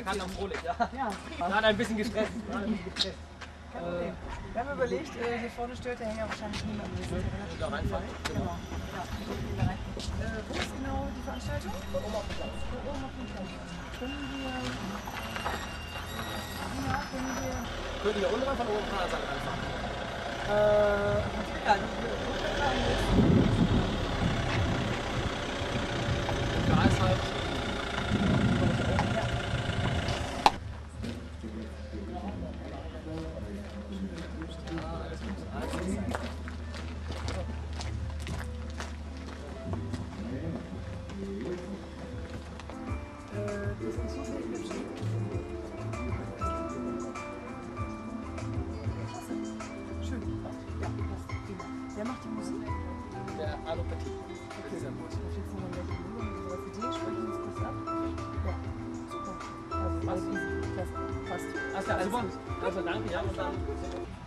kann noch Fröhlich, ja. Ja, prima. Gerade ein bisschen gestresst. Kein Problem. Wir haben überlegt, hier vorne stört der Hänger wahrscheinlich niemanden. Wir sind ja relativ Da reinfahren? Genau. Ja, da rein. Wo ist genau die Veranstaltung? Oben auf dem Platz. Oben auf dem Platz. Können wir... Ja, Können wir unten von oben von der Seite reinfahren? Ja, Da ist halt. schön. Ja, passt. Prima. Wer macht die Musik? Der Alopathie. Okay, sehr gut. Ich jetzt nochmal welche Übungen für die sprechen uns kurz ab. Ja, super. Also, alles easy. Klasse. Passt. Alles klar, super. Also danke, ja. Und dann